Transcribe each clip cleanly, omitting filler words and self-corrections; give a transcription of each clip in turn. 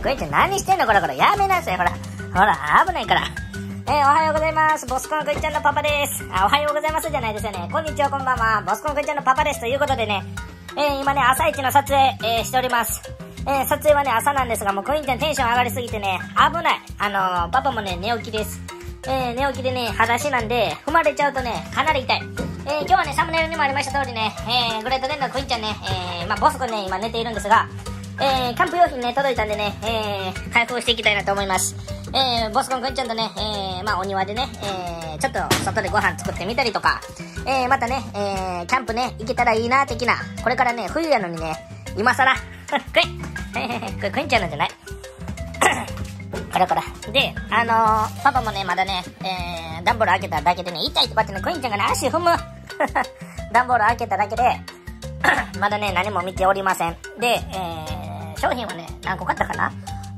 クイちゃん何してんのこれやめなさい。ほら危ないから。おはようございます。ボスコンクイちゃんのパパです。おはようございますじゃないですよね。こんにちは、こんばんは。ボスコンクイちゃんのパパです。ということでね、今ね、朝一の撮影、しております。撮影はね、朝なんですが、もうクイちゃんテンション上がりすぎてね、危ない。パパもね、寝起きです。寝起きでね、裸足なんで、踏まれちゃうとね、かなり痛い。今日はね、サムネイルにもありました通りね、グレートデンのクイちゃんね、ボスコンね、今寝ているんですが、キャンプ用品ね、届いたんでね、開封していきたいなと思います。ボスコンくんちゃんとね、お庭でね、ちょっと外でご飯作ってみたりとか、またね、キャンプね、行けたらいいな、的な。これからね、冬やのにね、今更、これ、くんちゃんなんじゃないカラカラ。で、パパもね、まだね、段ボール開けただけでね、痛いとかってね、クイーンちゃんがね、足踏む。段ボール開けただけで、まだね、何も見ておりません。で、商品はね、何個買ったかな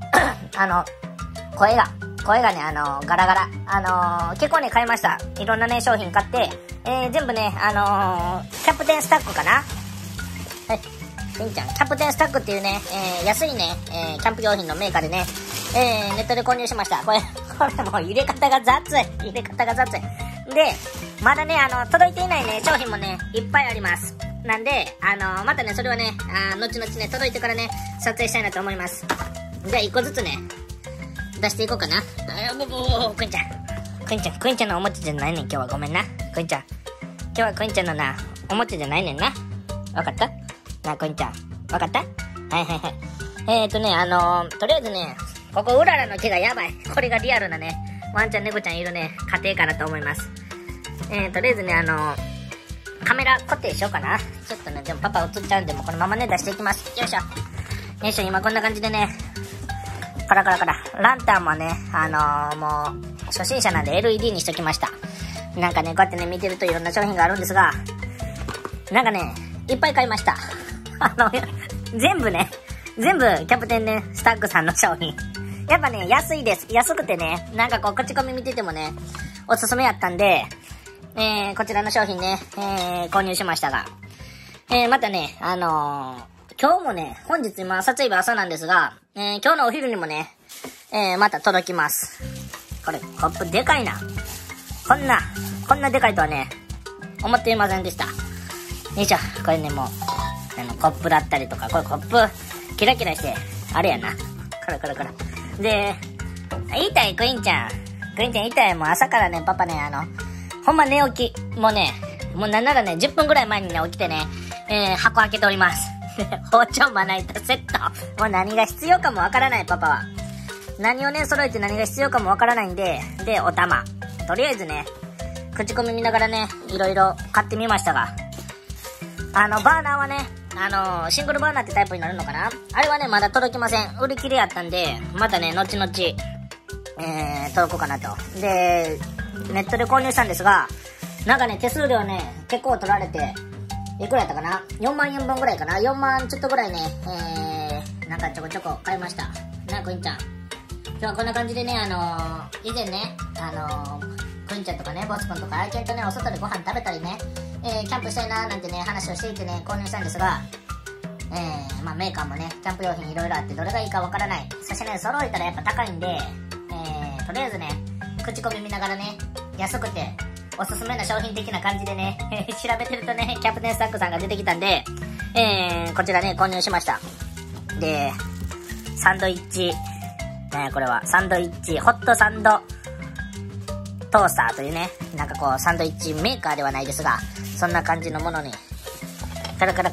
声がね、ガラガラ。結構ね、買いました。いろんなね、商品買って、全部ね、キャプテンスタックかなはい。しんちゃん、キャプテンスタックっていうね、安いね、キャンプ用品のメーカーでね、ネットで購入しました。これもう入れ方が雑い。で、まだね、届いていないね、商品もね、いっぱいあります。なんで、またね、それはね、後々ね、届いてからね、撮影したいなと思います。じゃあ、一個ずつね、出していこうかな。クイーンちゃんのおもちゃじゃないねん、今日は。ごめんな。クイーンちゃん。今日はクイーンちゃんのな、おもちゃじゃないねんな。わかったな、クイーンちゃん。わかったはい。とりあえずね、ここうららの毛がやばい。これがリアルなね、ワンちゃん猫ちゃんいるね、家庭かなと思います。とりあえずね、カメラ固定しようかな。ちょっとね、でもパパ映っちゃうんで、もうこのままね、出していきます。よいしょ、今こんな感じでね、カラ。ランタンもね、もう、初心者なんで LED にしときました。なんかね、こうやってね、見てるといろんな商品があるんですが、なんかね、いっぱい買いました。全部キャプテンね、スタックさんの商品。やっぱね、安いです。安くてね、なんかこう、口コミ見ててもね、おすすめやったんで、こちらの商品ね、購入しましたが、またね、今日もね、本日今、撮影日朝なんですが、今日のお昼にもね、また届きます。これ、コップでかいな。こんなでかいとはね、思っていませんでした。よいしょ、これね、もう、コップだったりとか、これコップ、キラキラして、あれやな。カラ。で、痛い、クイーンちゃん痛い。もう朝からね、パパね、ほんま寝起き。もうなんならね、10分ぐらい前にね、起きてね、箱開けております。包丁まな板セット。もう何が必要かもわからない、パパは。何をね、揃えて何が必要かもわからないんで、で、お玉。とりあえずね、口コミ見ながらね、いろいろ買ってみましたが、バーナーはね、シングルバーナーってタイプになるのかなあれはね、まだ届きません。売り切れやったんで、またね、後々、届こうかなと。で、ネットで購入したんですが、なんかね、手数料ね、結構取られて、いくらやったかな ?4 万円分ぐらいかな ?4 万ちょっとぐらいね、なんかちょこちょこ買いました。なあ、クイーンちゃん。今日はこんな感じでね、以前ね、クイーンちゃんとかね、ボス君とか愛犬とね、お外でご飯食べたりね、キャンプしたいなーなんてね、話をしていてね、購入したんですが、メーカーもね、キャンプ用品いろいろあってどれがいいかわからない。そしてね、揃えたらやっぱ高いんで、とりあえずね、口コミ見ながらね、安くて、おすすめな商品的な感じでね、調べてるとね、キャプテンスタックさんが出てきたんで、こちらね、購入しました。で、サンドイッチ、これは、サンドイッチ、ホットサンドトースターというね、なんかこう、サンドイッチメーカーではないですが、そんな感じのものに、カラ。で、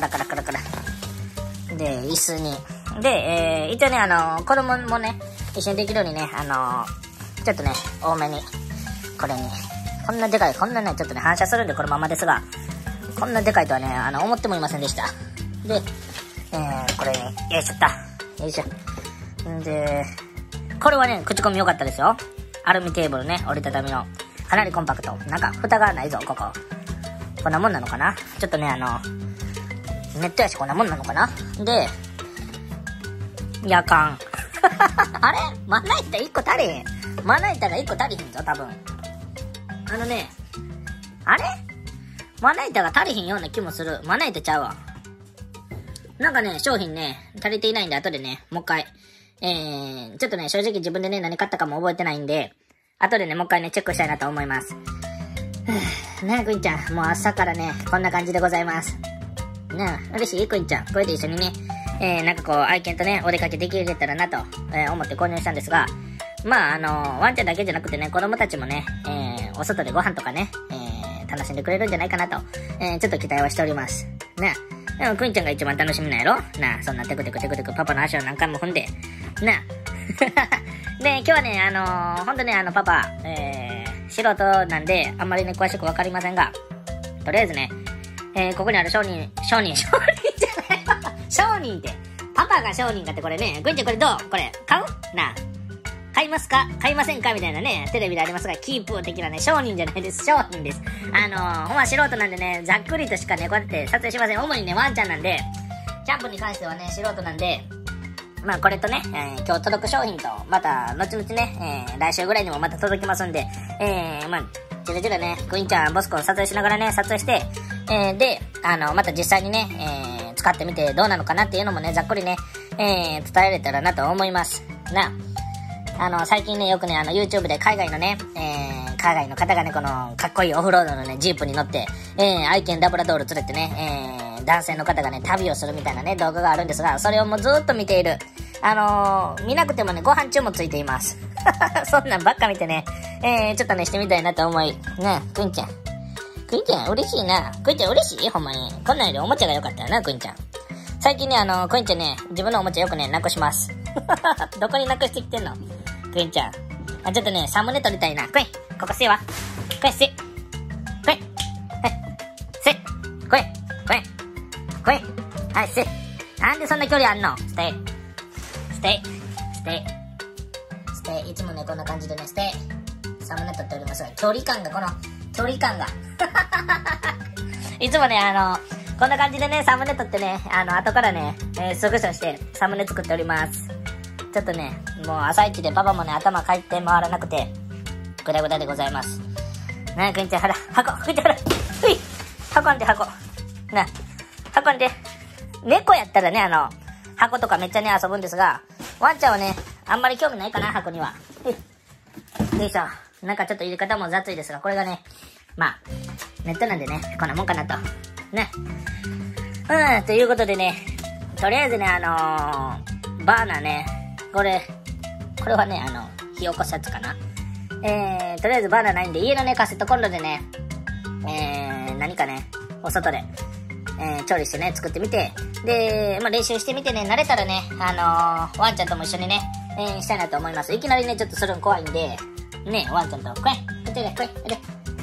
椅子に。で、一応ね、子供もね、一緒にできるようにね、ちょっとね、多めに、これに、こんなでかい、こんなね、ちょっとね、反射するんでこのままですが、こんなでかいとはね、思ってもいませんでした。で、これに、よいしょ。で、これはね、口コミ良かったですよ。アルミテーブルね、折りたたみの。かなりコンパクト。なんか、蓋がないぞ、ここ。こんなもんなのかなちょっとね、ネットやしこんなもんなのかなで、夜間。あれまな板1個足りへん。まな板が1個足りへんぞ、多分。あれまな板が足りへんような気もする。まな板ちゃうわ。なんかね、商品ね、足りていないんで、後でね、もう一回、 ちょっとね、正直自分でね、何買ったかも覚えてないんで、後でね、もう一回ね、チェックしたいなと思います。ねえ、クインちゃん、もう朝からね、こんな感じでございます。ねえ、嬉しいクインちゃん。これで一緒にね、なんかこう、愛犬とね、お出かけできれたらなと、思って購入したんですが、まあ、ワンちゃんだけじゃなくてね、子供たちもね、お外でご飯とかね、楽しんでくれるんじゃないかなと、ちょっと期待はしております。ねえ、でもクインちゃんが一番楽しみなんやろなあ、そんなテクテクテクテクパパの足を何回も踏んで、なあ。で、今日はね、ほんとね、パパ、素人なんで、あんまりね、詳しくわかりませんが、とりあえずね、ここにある商人じゃない商人って、パパが商人かってこれね、クインちゃんこれどうこれ、買うなあ。買いますか買いませんかみたいなね、テレビでありますが、キープ的なね、商人じゃないです。商人です。ほんま素人なんでね、ざっくりとしかね、こうやって撮影しません。主にね、ワンちゃんなんで、キャンプに関してはね、素人なんで、まあこれとね、今日届く商品と、また、後々ね、来週ぐらいにもまた届きますんで、まあ、じらじらね、クインちゃん、ボスコン撮影しながらね、撮影して、で、また実際にね、使ってみてどうなのかなっていうのもね、ざっくりね、伝えれたらなと思います。最近ね、よくね、YouTube で海外のね、海外の方がね、この、かっこいいオフロードのね、ジープに乗って、愛犬ラブラドール連れてね、男性の方がね、旅をするみたいなね、動画があるんですが、それをもうずーっと見ている。見なくてもね、ご飯中もついています。そんなんばっか見てね、ちょっとね、してみたいなと思い。ね、クインちゃん。クインちゃん、嬉しいな。クインちゃん嬉しいほんまに。こんなんよりおもちゃが良かったよな、クインちゃん。最近ね、クインちゃんね、自分のおもちゃよくね、なくします。どこになくしてきてんのクインちゃん。ちょっとね、サムネ撮りたいな。クイン、ここせえわ。クイン、せえ。クイン、はい、せえ。クイン、クイン、クイン、はい、せえ。なんでそんな距離あんのステイ。ステイ。ステイ。ステイ。いつもね、こんな感じでね、ステイ。サムネ撮っておりますが、距離感が。いつもね、こんな感じでね、サムネ撮ってね、後からね、スクショして、サムネ作っております。ちょっとね、もう朝一でパパもね、頭回って回らなくて、ぐだぐだでございます。なあ、クインちゃん、ほら、クインちゃん、ほら、うい運んで、なあ、運んで。猫やったらね、箱とかめっちゃね、遊ぶんですが、ワンちゃんはね、あんまり興味ないかな、箱には。よいしょ。なんかちょっと入れ方も雑いですが、これがね、まあ、ネットなんでね、こんなもんかなと。ね。ということでね、とりあえずね、バーナーね、これはね、火起こすやつかな。とりあえずバーナーないんで、家のね、カセットコンロでね、何かね、お外で、調理してね、作ってみて、で、まあ、練習してみてね、慣れたらね、ワンちゃんとも一緒にね、したいなと思います。いきなりね、ちょっとするの怖いんで、ね、ワンちゃんと、こっちで、こい、で。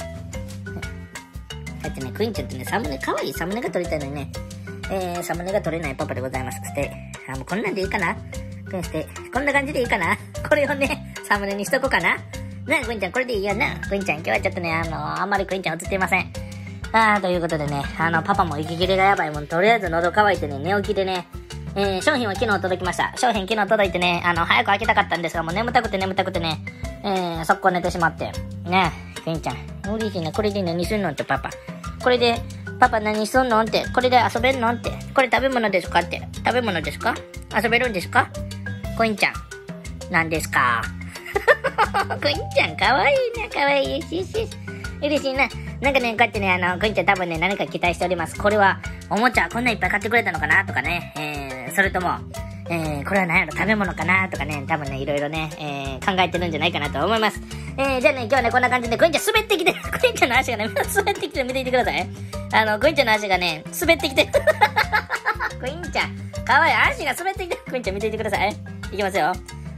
だってね、クインちゃんってね、サムネ、かわいいサムネが撮りたいのにね、サムネが撮れないパパでございます。もうこんなんでいいかなこんな感じでいいかなこれをね、サムネにしとこうかなね、クインちゃん、これでいいよな。クインちゃん、今日はちょっとね、あんまりクインちゃん映っていません。ということでね、パパも息切れがやばいもん、とりあえず喉乾いてね、寝起きでね、商品は昨日届きました。商品昨日届いてね、早く開けたかったんですが、もう眠たくてね、速攻寝てしまって。ねえ、クインちゃん、嬉しいな、これで何すんのってパパ。これで、パパ何すんのって、これで遊べんのって、これ食べ物ですかって、食べ物ですか遊べるんですかクインちゃん、何ですかクインちゃん、かわいいな、かわいい。嬉しいな。なんかね、こうやってね、クインちゃん多分ね、何か期待しております。これは、おもちゃこんないっぱい買ってくれたのかなとかね、それとも、これは何やろ、食べ物かなとかね、多分ね、いろいろね、考えてるんじゃないかなと思います。じゃあね、今日はね、こんな感じで、クインちゃん滑ってきて、クインちゃんの足がね、滑ってきて見ていてください。クインちゃんの足がね、滑ってきて、クインちゃん、かわいい、足が滑ってきて、クインちゃん見ていてください。いきますよ。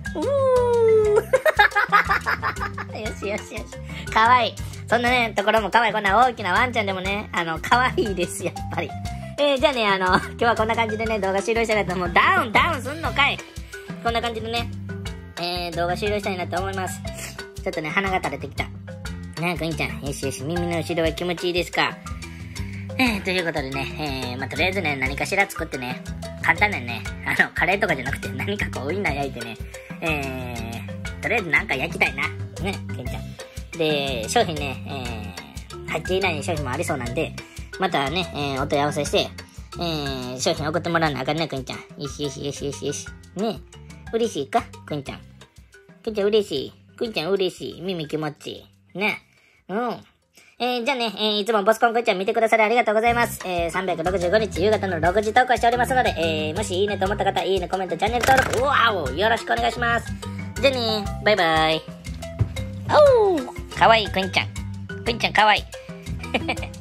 よし。かわいい。そんなね、ところもかわいい。こんな大きなワンちゃんでもね、かわいいです、やっぱり。じゃあね、今日はこんな感じでね、動画終了したいなと思う。ダウンすんのかい。こんな感じでね、動画終了したいなと思います。ちょっとね、鼻が垂れてきた。ねえ、クインちゃん。よし、耳の後ろは気持ちいいですか。ということでね、まあ、とりあえずね、何かしら作ってね、簡単なね、カレーとかじゃなくて何かこうウインナー焼いてね、とりあえずなんか焼きたいな。ね、ケンちゃん。で、商品ね、入っていない商品もありそうなんで、またね、お問い合わせして、商品送ってもらわなあかんね、ケンちゃん。よし。ね。 嬉しいかくんちゃん。くんちゃん嬉しい。くんちゃん嬉しい。耳気持ちいい。ね。じゃあね、いつもボスコンくんちゃん見てくださりありがとうございます。365日夕方の6時投稿しておりますので、もしいいねと思った方、いいね、コメント、チャンネル登録、よろしくお願いします。じゃあね、バイバイ。かわいいくんちゃん。くんちゃんかわいい。